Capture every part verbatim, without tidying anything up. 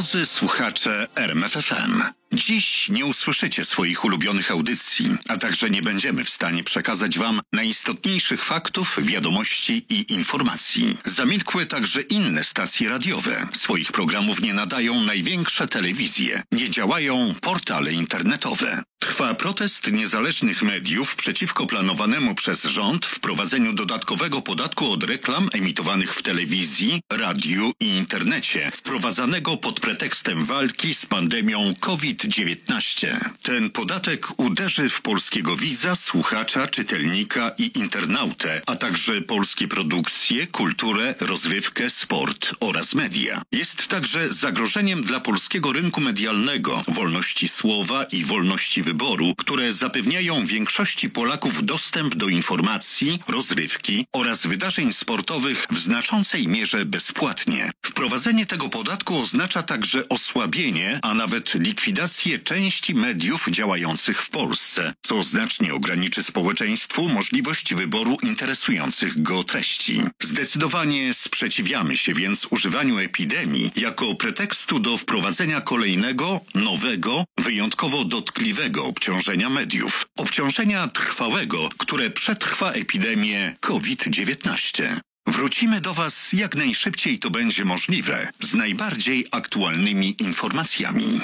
Drodzy słuchacze R M F F M, dziś nie usłyszycie swoich ulubionych audycji, a także nie będziemy w stanie przekazać Wam najistotniejszych faktów, wiadomości i informacji. Zamilkły także inne stacje radiowe. Swoich programów nie nadają największe telewizje. Nie działają portale internetowe. Trwa protest niezależnych mediów przeciwko planowanemu przez rząd wprowadzeniu dodatkowego podatku od reklam emitowanych w telewizji, radiu i internecie, wprowadzanego pod pretekstem walki z pandemią COVID dziewiętnaście. Ten podatek uderzy w polskiego widza, słuchacza, czytelnika i internautę, a także polskie produkcje, kulturę, rozrywkę, sport oraz media. Jest także zagrożeniem dla polskiego rynku medialnego, wolności słowa i wolności wyboru, które zapewniają większości Polaków dostęp do informacji, rozrywki oraz wydarzeń sportowych w znaczącej mierze bezpłatnie. Wprowadzenie tego podatku oznacza także osłabienie, a nawet likwidację części mediów działających w Polsce, co znacznie ograniczy społeczeństwu możliwość wyboru interesujących go treści. Zdecydowanie sprzeciwiamy się więc używaniu epidemii jako pretekstu do wprowadzenia kolejnego, nowego, wyjątkowo dotkliwego obciążenia mediów. Obciążenia trwałego, które przetrwa epidemię COVID dziewiętnaście. Wrócimy do Was jak najszybciej to będzie możliwe z najbardziej aktualnymi informacjami.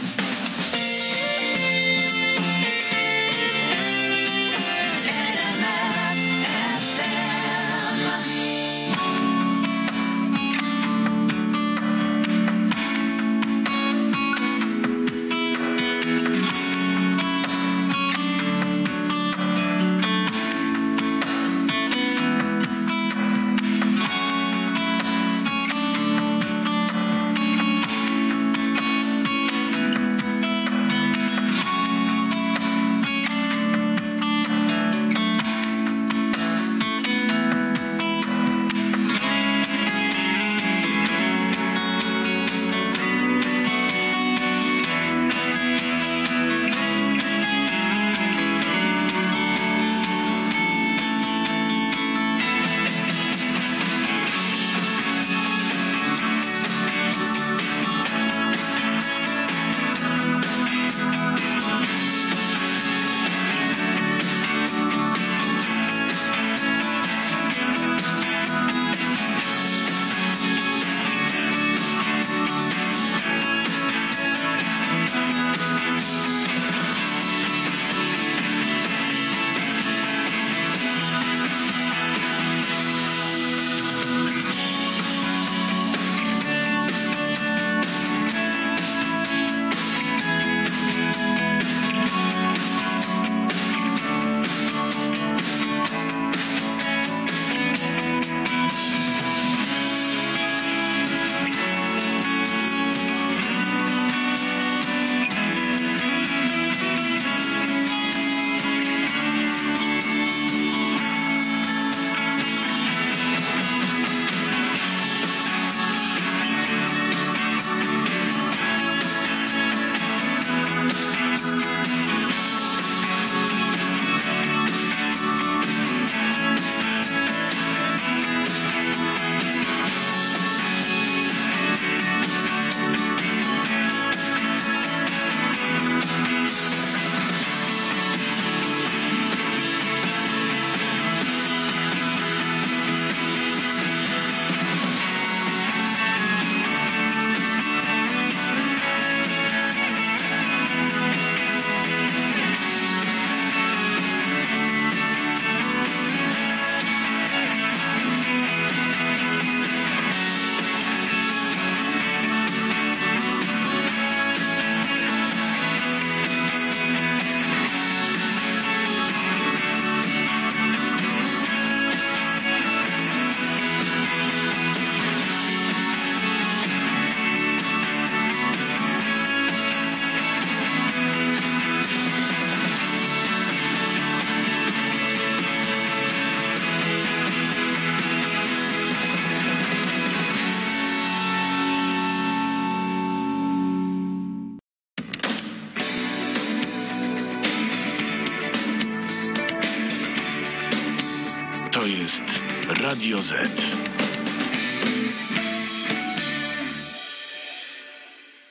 To jest Radio Z.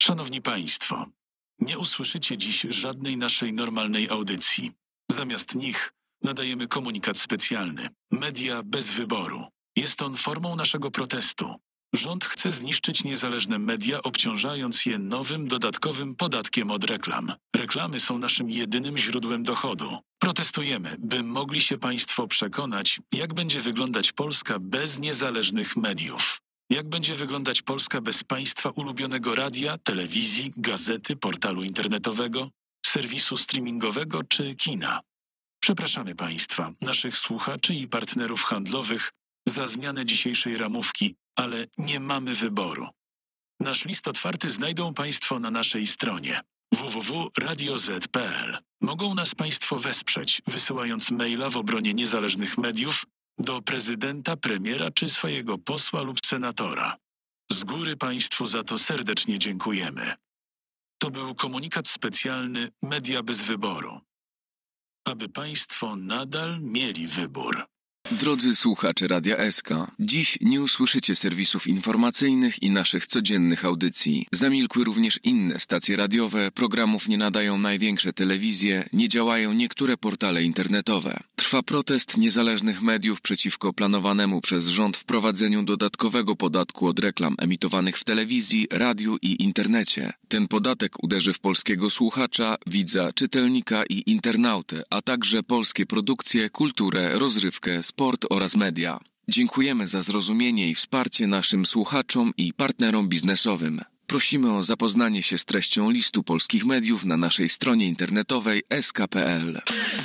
Szanowni Państwo, nie usłyszycie dziś żadnej naszej normalnej audycji. Zamiast nich nadajemy komunikat specjalny. Media bez wyboru. Jest on formą naszego protestu. Rząd chce zniszczyć niezależne media, obciążając je nowym, dodatkowym podatkiem od reklam. Reklamy są naszym jedynym źródłem dochodu. Protestujemy, by mogli się Państwo przekonać, jak będzie wyglądać Polska bez niezależnych mediów. Jak będzie wyglądać Polska bez Państwa ulubionego radia, telewizji, gazety, portalu internetowego, serwisu streamingowego czy kina. Przepraszamy Państwa, naszych słuchaczy i partnerów handlowych za zmianę dzisiejszej ramówki, ale nie mamy wyboru. Nasz list otwarty znajdą Państwo na naszej stronie w w w kropka radio zet kropka p l. Mogą nas Państwo wesprzeć, wysyłając maila w obronie niezależnych mediów do prezydenta, premiera czy swojego posła lub senatora. Z góry Państwu za to serdecznie dziękujemy. To był komunikat specjalny Media bez wyboru. Aby Państwo nadal mieli wybór. Drodzy słuchacze Radia S K, dziś nie usłyszycie serwisów informacyjnych i naszych codziennych audycji. Zamilkły również inne stacje radiowe, programów nie nadają największe telewizje, nie działają niektóre portale internetowe. Trwa protest niezależnych mediów przeciwko planowanemu przez rząd wprowadzeniu dodatkowego podatku od reklam emitowanych w telewizji, radiu i internecie. Ten podatek uderzy w polskiego słuchacza, widza, czytelnika i internautę, a także polskie produkcje, kulturę, rozrywkę, sport oraz media. Dziękujemy za zrozumienie i wsparcie naszym słuchaczom i partnerom biznesowym. Prosimy o zapoznanie się z treścią listu polskich mediów na naszej stronie internetowej s k kropka p l.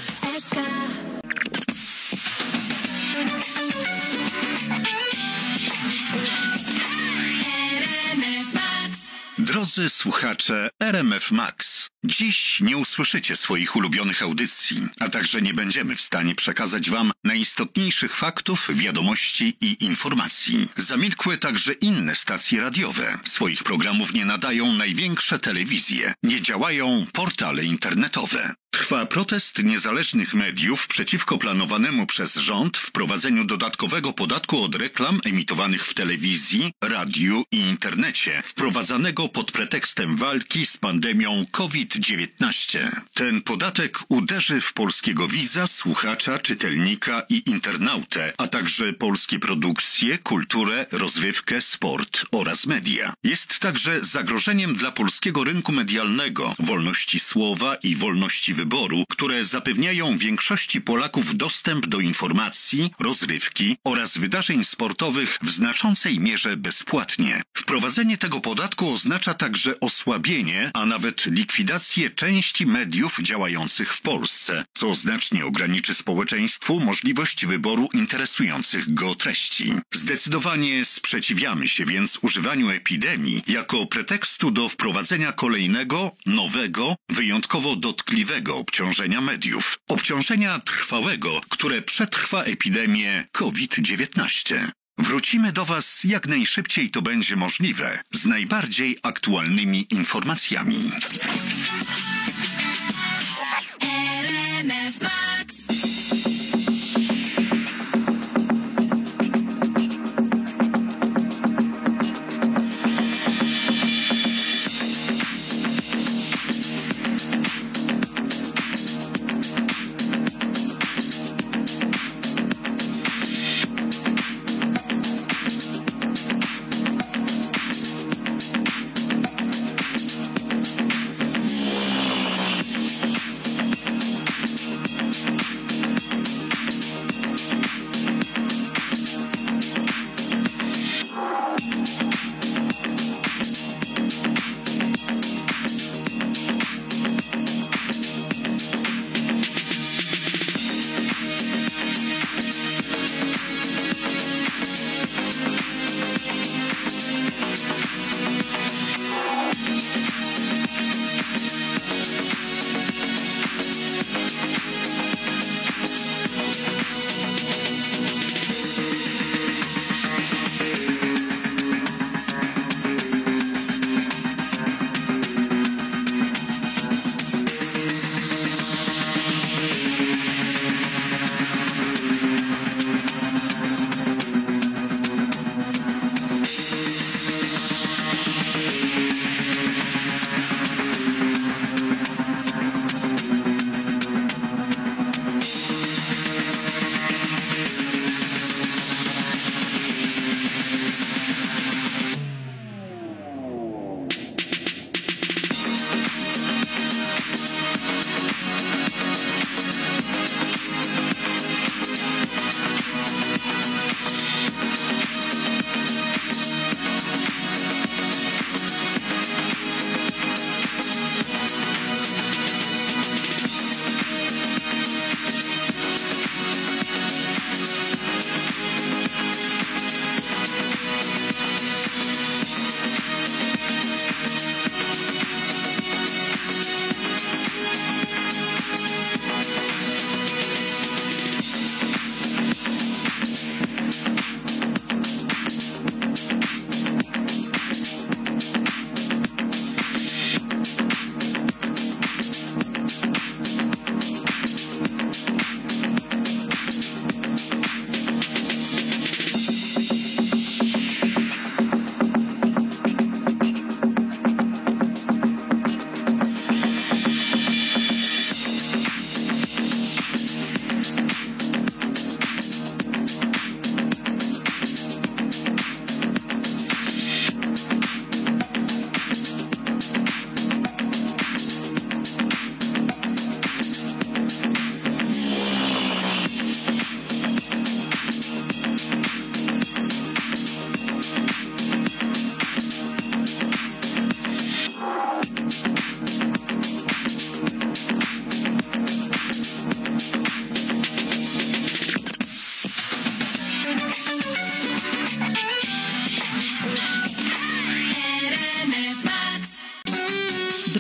Drodzy słuchacze R M F Max, dziś nie usłyszycie swoich ulubionych audycji, a także nie będziemy w stanie przekazać Wam najistotniejszych faktów, wiadomości i informacji. Zamilkły także inne stacje radiowe. Swoich programów nie nadają największe telewizje. Nie działają portale internetowe. Trwa protest niezależnych mediów przeciwko planowanemu przez rząd wprowadzeniu dodatkowego podatku od reklam emitowanych w telewizji, radiu i internecie, wprowadzanego pod pretekstem walki z pandemią COVID dziewiętnaście. Ten podatek uderzy w polskiego widza, słuchacza, czytelnika i internautę, a także polskie produkcje, kulturę, rozrywkę, sport oraz media. Jest także zagrożeniem dla polskiego rynku medialnego, wolności słowa i wolności wyboru, które zapewniają większości Polaków dostęp do informacji, rozrywki oraz wydarzeń sportowych w znaczącej mierze bezpłatnie. Wprowadzenie tego podatku oznacza także osłabienie, a nawet likwidację części mediów działających w Polsce, co znacznie ograniczy społeczeństwu możliwość wyboru interesujących go treści. Zdecydowanie sprzeciwiamy się więc używaniu epidemii jako pretekstu do wprowadzenia kolejnego, nowego, wyjątkowo dotkliwego obciążenia mediów. Obciążenia trwałego, które przetrwa epidemię COVID dziewiętnaście. Wrócimy do Was jak najszybciej to będzie możliwe z najbardziej aktualnymi informacjami.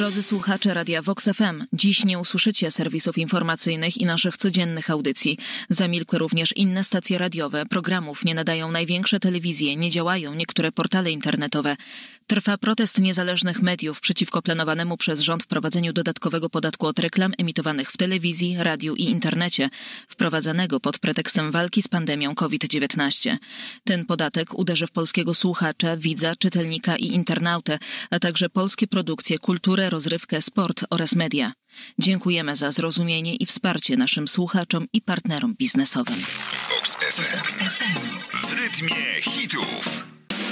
Drodzy słuchacze Radia Vox F M, dziś nie usłyszycie serwisów informacyjnych i naszych codziennych audycji. Zamilkły również inne stacje radiowe, programów nie nadają największe telewizje, nie działają niektóre portale internetowe. Trwa protest niezależnych mediów przeciwko planowanemu przez rząd wprowadzeniu dodatkowego podatku od reklam emitowanych w telewizji, radiu i internecie, wprowadzanego pod pretekstem walki z pandemią COVID dziewiętnaście. Ten podatek uderzy w polskiego słuchacza, widza, czytelnika i internautę, a także polskie produkcje, kulturę, rozrywkę, sport oraz media. Dziękujemy za zrozumienie i wsparcie naszym słuchaczom i partnerom biznesowym. Vox F M. W rytmie hitów.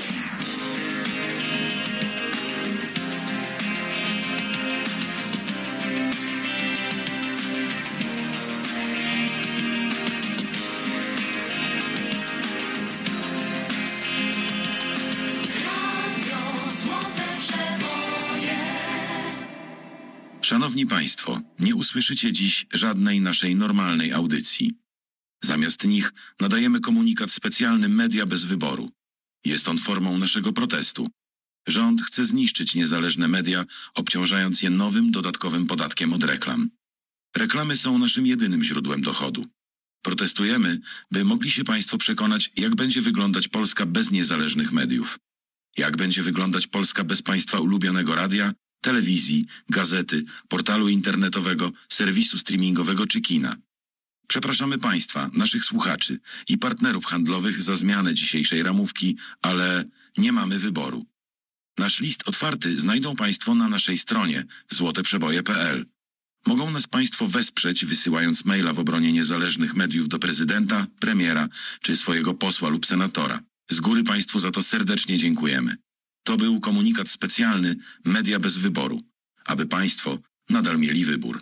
Szanowni Państwo, nie usłyszycie dziś żadnej naszej normalnej audycji. Zamiast nich nadajemy komunikat specjalny Media bez wyboru. Jest on formą naszego protestu. Rząd chce zniszczyć niezależne media, obciążając je nowym, dodatkowym podatkiem od reklam. Reklamy są naszym jedynym źródłem dochodu. Protestujemy, by mogli się Państwo przekonać, jak będzie wyglądać Polska bez niezależnych mediów. Jak będzie wyglądać Polska bez Państwa ulubionego radia, telewizji, gazety, portalu internetowego, serwisu streamingowego czy kina. Przepraszamy Państwa, naszych słuchaczy i partnerów handlowych za zmianę dzisiejszej ramówki, ale nie mamy wyboru. Nasz list otwarty znajdą Państwo na naszej stronie złoteprzeboje kropka p l. Mogą nas Państwo wesprzeć, wysyłając maila w obronie niezależnych mediów do prezydenta, premiera czy swojego posła lub senatora. Z góry Państwu za to serdecznie dziękujemy. To był komunikat specjalny Media bez wyboru, aby Państwo nadal mieli wybór.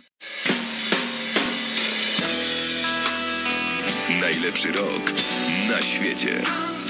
Najlepszy rok na świecie.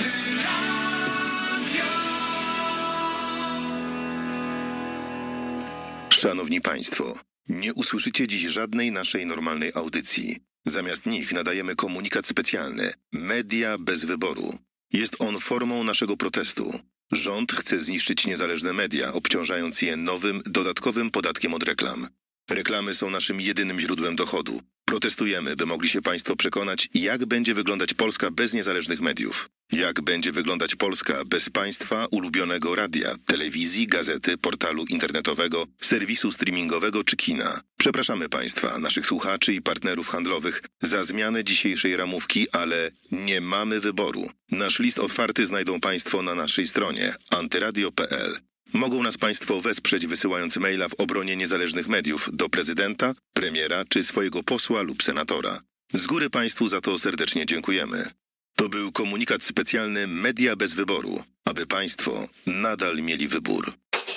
Szanowni Państwo, nie usłyszycie dziś żadnej naszej normalnej audycji. Zamiast nich nadajemy komunikat specjalny Media bez wyboru. Jest on formą naszego protestu. Rząd chce zniszczyć niezależne media, obciążając je nowym, dodatkowym podatkiem od reklam. Reklamy są naszym jedynym źródłem dochodu. Protestujemy, by mogli się Państwo przekonać, jak będzie wyglądać Polska bez niezależnych mediów. Jak będzie wyglądać Polska bez Państwa ulubionego radia, telewizji, gazety, portalu internetowego, serwisu streamingowego czy kina. Przepraszamy Państwa, naszych słuchaczy i partnerów handlowych za zmianę dzisiejszej ramówki, ale nie mamy wyboru. Nasz list otwarty znajdą Państwo na naszej stronie antyradio kropka p l. Mogą nas Państwo wesprzeć, wysyłając maila w obronie niezależnych mediów do prezydenta, premiera czy swojego posła lub senatora. Z góry Państwu za to serdecznie dziękujemy. To był komunikat specjalny Media bez wyboru, aby Państwo nadal mieli wybór.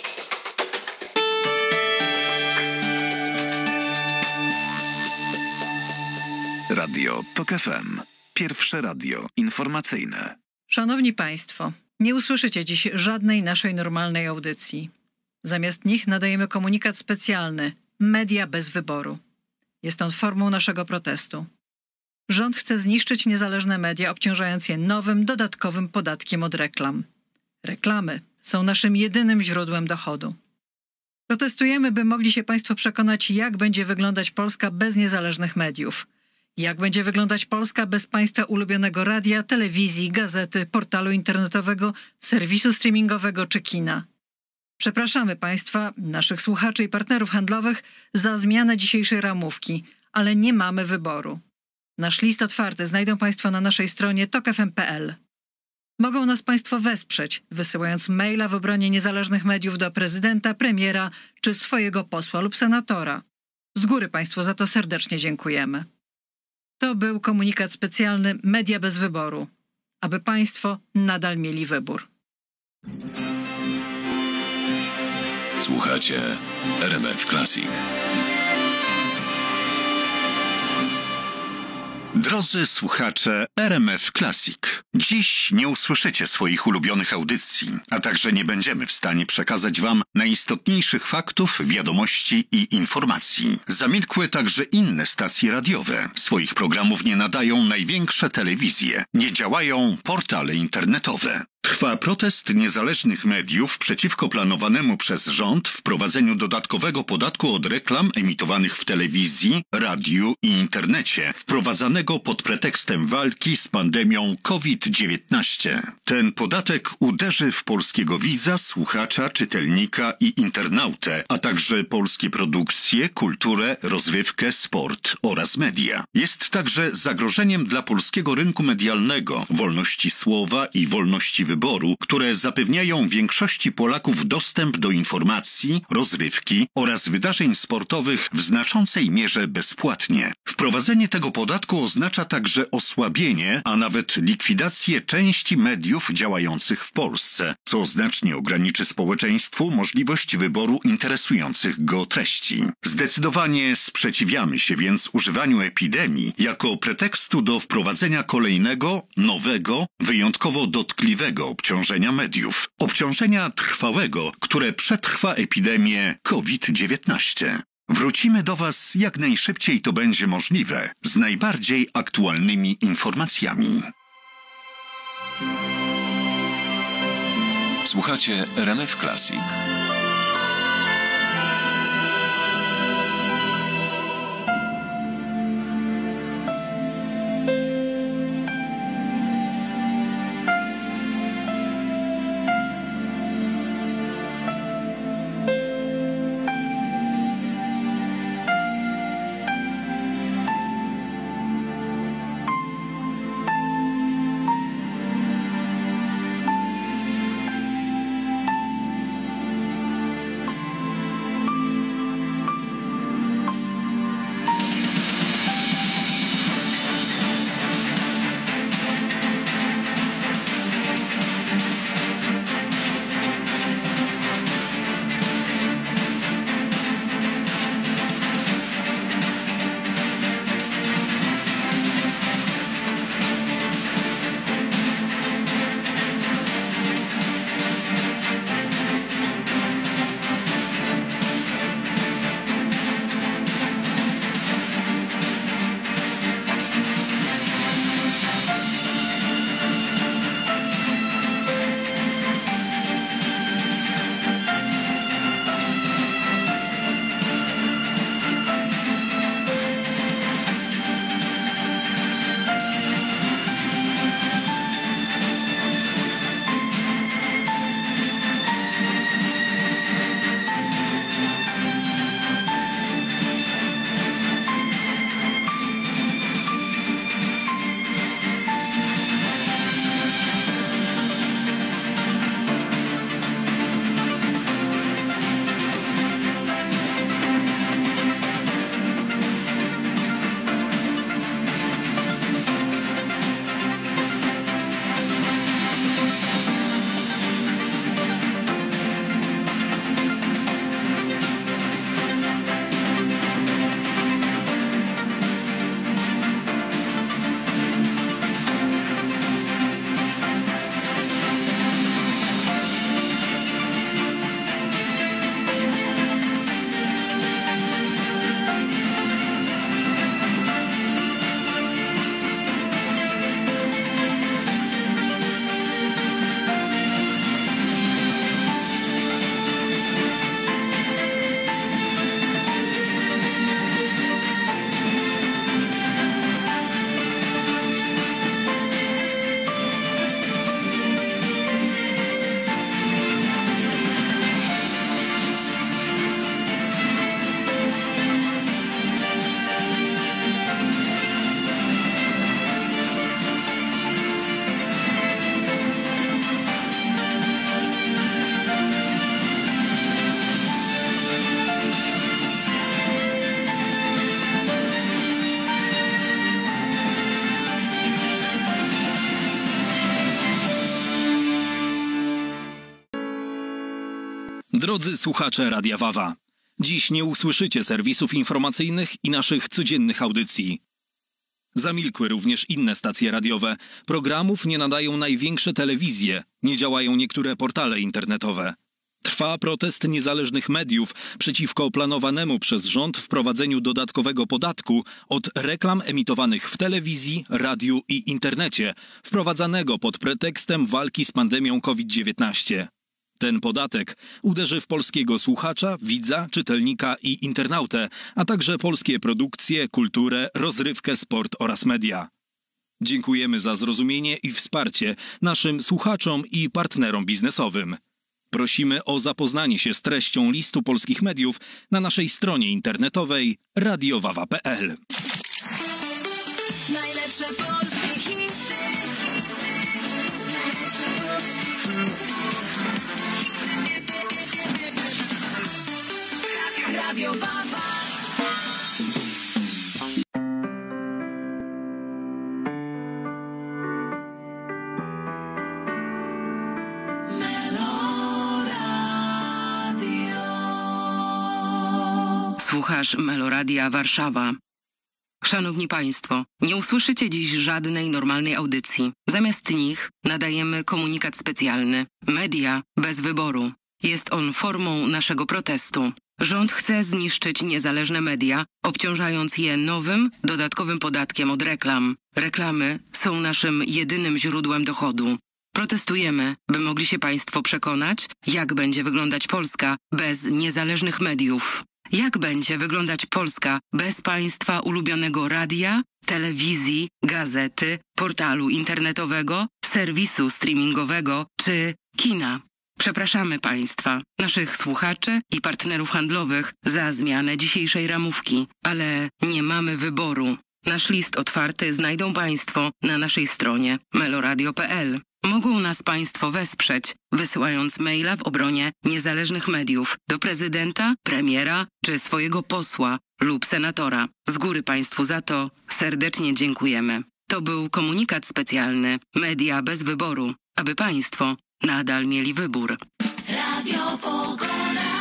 Radio Tok F M. Pierwsze radio informacyjne. Szanowni Państwo, nie usłyszycie dziś żadnej naszej normalnej audycji. Zamiast nich nadajemy komunikat specjalny Media bez wyboru. Jest on formą naszego protestu. Rząd chce zniszczyć niezależne media, obciążając je nowym, dodatkowym podatkiem od reklam. Reklamy są naszym jedynym źródłem dochodu. Protestujemy, by mogli się Państwo przekonać, jak będzie wyglądać Polska bez niezależnych mediów. Jak będzie wyglądać Polska bez Państwa ulubionego radia, telewizji, gazety, portalu internetowego, serwisu streamingowego czy kina. Przepraszamy Państwa, naszych słuchaczy i partnerów handlowych za zmianę dzisiejszej ramówki, ale nie mamy wyboru. Nasz list otwarty znajdą Państwo na naszej stronie tok f m kropka p l. Mogą nas Państwo wesprzeć, wysyłając maila w obronie niezależnych mediów do prezydenta, premiera czy swojego posła lub senatora. Z góry Państwu za to serdecznie dziękujemy. To był komunikat specjalny Media bez wyboru, aby Państwo nadal mieli wybór. Słuchacie R M F Classic. Drodzy słuchacze R M F Classic, dziś nie usłyszycie swoich ulubionych audycji, a także nie będziemy w stanie przekazać Wam najistotniejszych faktów, wiadomości i informacji. Zamilkły także inne stacje radiowe. Swoich programów nie nadają największe telewizje. Nie działają portale internetowe. Trwa protest niezależnych mediów przeciwko planowanemu przez rząd wprowadzeniu dodatkowego podatku od reklam emitowanych w telewizji, radiu i internecie, wprowadzanego pod pretekstem walki z pandemią COVID dziewiętnaście. Ten podatek uderzy w polskiego widza, słuchacza, czytelnika i internautę, a także polskie produkcje, kulturę, rozrywkę, sport oraz media. Jest także zagrożeniem dla polskiego rynku medialnego, wolności słowa i wolności wyboru, które zapewniają większości Polaków dostęp do informacji, rozrywki oraz wydarzeń sportowych w znaczącej mierze bezpłatnie. Wprowadzenie tego podatku oznacza także osłabienie, a nawet likwidację części mediów działających w Polsce, co znacznie ograniczy społeczeństwu możliwość wyboru interesujących go treści. Zdecydowanie sprzeciwiamy się więc używaniu epidemii jako pretekstu do wprowadzenia kolejnego, nowego, wyjątkowo dotkliwego obciążenia mediów. Obciążenia trwałego, które przetrwa epidemię COVID dziewiętnaście. Wrócimy do Was jak najszybciej to będzie możliwe z najbardziej aktualnymi informacjami. Słuchacie R M F Classic. Drodzy słuchacze Radia Wawa, dziś nie usłyszycie serwisów informacyjnych i naszych codziennych audycji. Zamilkły również inne stacje radiowe, programów nie nadają największe telewizje, nie działają niektóre portale internetowe. Trwa protest niezależnych mediów przeciwko planowanemu przez rząd wprowadzeniu dodatkowego podatku od reklam emitowanych w telewizji, radiu i internecie, wprowadzanego pod pretekstem walki z pandemią COVID dziewiętnaście. Ten podatek uderzy w polskiego słuchacza, widza, czytelnika i internautę, a także polskie produkcje, kulturę, rozrywkę, sport oraz media. Dziękujemy za zrozumienie i wsparcie naszym słuchaczom i partnerom biznesowym. Prosimy o zapoznanie się z treścią listu polskich mediów na naszej stronie internetowej radiowawa kropka p l. Najlepsze polskie hity. Radio Wawa. Słuchasz Meloradia Warszawa. Szanowni Państwo, nie usłyszycie dziś żadnej normalnej audycji. Zamiast nich nadajemy komunikat specjalny. Media bez wyboru. Jest on formą naszego protestu. Rząd chce zniszczyć niezależne media, obciążając je nowym, dodatkowym podatkiem od reklam. Reklamy są naszym jedynym źródłem dochodu. Protestujemy, by mogli się Państwo przekonać, jak będzie wyglądać Polska bez niezależnych mediów. Jak będzie wyglądać Polska bez Państwa ulubionego radia, telewizji, gazety, portalu internetowego, serwisu streamingowego czy kina? Przepraszamy Państwa, naszych słuchaczy i partnerów handlowych za zmianę dzisiejszej ramówki, ale nie mamy wyboru. Nasz list otwarty znajdą Państwo na naszej stronie meloradio kropka p l. Mogą nas Państwo wesprzeć, wysyłając maila w obronie niezależnych mediów do prezydenta, premiera czy swojego posła lub senatora. Z góry Państwu za to serdecznie dziękujemy. To był komunikat specjalny Media bez wyboru, aby Państwo nadal mieli wybór. Radio Pogoda.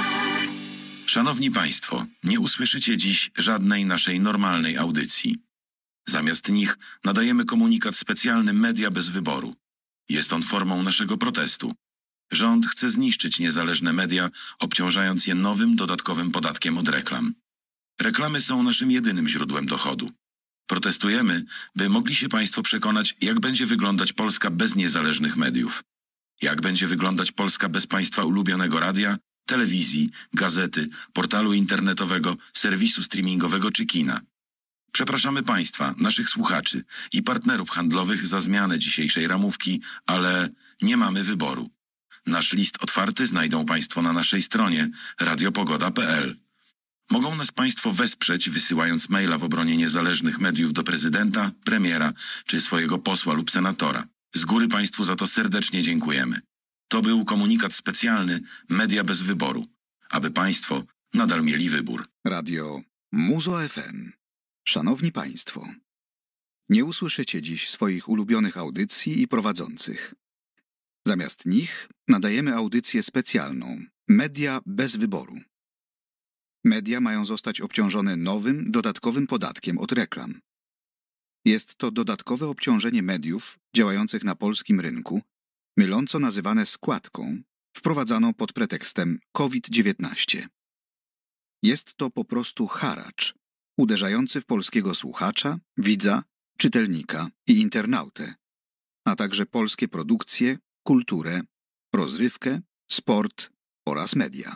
Szanowni Państwo, nie usłyszycie dziś żadnej naszej normalnej audycji. Zamiast nich nadajemy komunikat specjalny Media bez wyboru. Jest on formą naszego protestu. Rząd chce zniszczyć niezależne media, obciążając je nowym, dodatkowym podatkiem od reklam. Reklamy są naszym jedynym źródłem dochodu. Protestujemy, by mogli się Państwo przekonać, jak będzie wyglądać Polska bez niezależnych mediów. Jak będzie wyglądać Polska bez Państwa ulubionego radia, telewizji, gazety, portalu internetowego, serwisu streamingowego czy kina. Przepraszamy Państwa, naszych słuchaczy i partnerów handlowych za zmianę dzisiejszej ramówki, ale nie mamy wyboru. Nasz list otwarty znajdą Państwo na naszej stronie radiopogoda kropka p l. Mogą nas Państwo wesprzeć, wysyłając maila w obronie niezależnych mediów do prezydenta, premiera czy swojego posła lub senatora. Z góry Państwu za to serdecznie dziękujemy. To był komunikat specjalny Media bez wyboru, aby Państwo nadal mieli wybór. Radio Muzo F M. Szanowni Państwo, nie usłyszycie dziś swoich ulubionych audycji i prowadzących. Zamiast nich nadajemy audycję specjalną Media bez wyboru. Media mają zostać obciążone nowym, dodatkowym podatkiem od reklam. Jest to dodatkowe obciążenie mediów działających na polskim rynku, myląco nazywane składką, wprowadzaną pod pretekstem COVID dziewiętnaście. Jest to po prostu haracz, uderzający w polskiego słuchacza, widza, czytelnika i internautę, a także polskie produkcje, kulturę, rozrywkę, sport oraz media.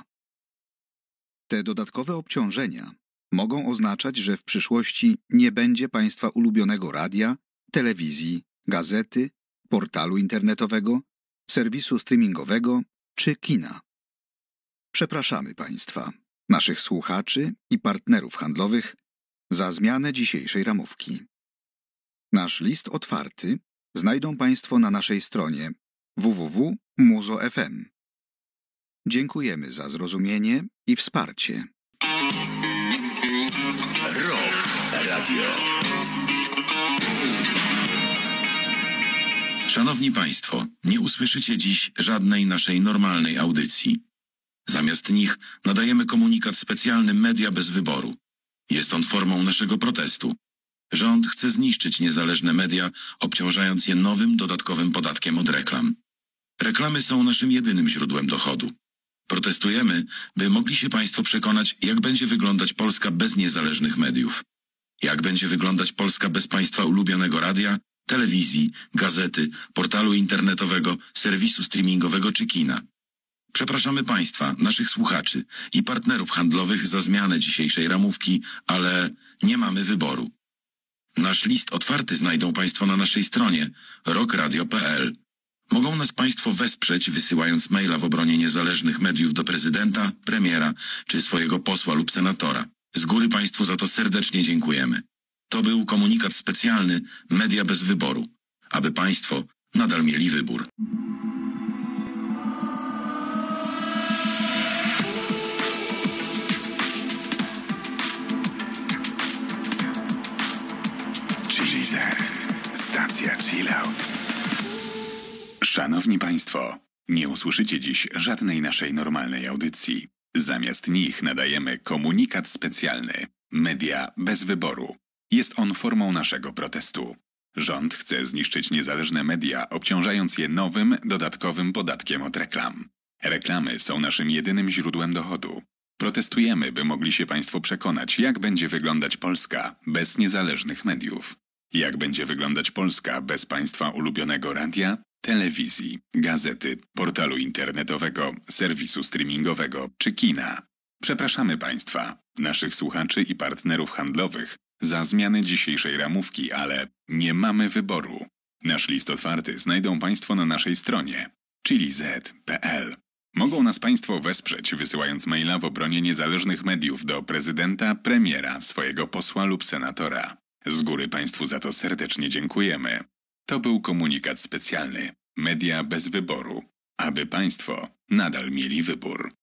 Te dodatkowe obciążenia mogą oznaczać, że w przyszłości nie będzie Państwa ulubionego radia, telewizji, gazety, portalu internetowego, serwisu streamingowego czy kina. Przepraszamy Państwa, naszych słuchaczy i partnerów handlowych za zmianę dzisiejszej ramówki. Nasz list otwarty znajdą Państwo na naszej stronie w w w kropka muzo kropka f m. Dziękujemy za zrozumienie i wsparcie. Rock Radio. Szanowni Państwo, nie usłyszycie dziś żadnej naszej normalnej audycji. Zamiast nich nadajemy komunikat specjalny Media bez wyboru. Jest on formą naszego protestu. Rząd chce zniszczyć niezależne media, obciążając je nowym, dodatkowym podatkiem od reklam. Reklamy są naszym jedynym źródłem dochodu. Protestujemy, by mogli się Państwo przekonać, jak będzie wyglądać Polska bez niezależnych mediów. Jak będzie wyglądać Polska bez Państwa ulubionego radia, telewizji, gazety, portalu internetowego, serwisu streamingowego czy kina. Przepraszamy Państwa, naszych słuchaczy i partnerów handlowych za zmianę dzisiejszej ramówki, ale nie mamy wyboru. Nasz list otwarty znajdą Państwo na naszej stronie rokradio kropka p l. Mogą nas Państwo wesprzeć, wysyłając maila w obronie niezależnych mediów do prezydenta, premiera czy swojego posła lub senatora. Z góry Państwu za to serdecznie dziękujemy. To był komunikat specjalny Media bez wyboru, aby Państwo nadal mieli wybór. Chili Z, stacja Chill Out. Szanowni Państwo, nie usłyszycie dziś żadnej naszej normalnej audycji. Zamiast nich nadajemy komunikat specjalny Media bez wyboru. Jest on formą naszego protestu. Rząd chce zniszczyć niezależne media, obciążając je nowym, dodatkowym podatkiem od reklam. Reklamy są naszym jedynym źródłem dochodu. Protestujemy, by mogli się Państwo przekonać, jak będzie wyglądać Polska bez niezależnych mediów. Jak będzie wyglądać Polska bez Państwa ulubionego radia, telewizji, gazety, portalu internetowego, serwisu streamingowego czy kina. Przepraszamy Państwa, naszych słuchaczy i partnerów handlowych za zmianę dzisiejszej ramówki, ale nie mamy wyboru. Nasz list otwarty znajdą Państwo na naszej stronie chili z kropka p l. Mogą nas Państwo wesprzeć, wysyłając maila w obronie niezależnych mediów do prezydenta, premiera, swojego posła lub senatora. Z góry Państwu za to serdecznie dziękujemy. To był komunikat specjalny Media bez wyboru, aby Państwo nadal mieli wybór.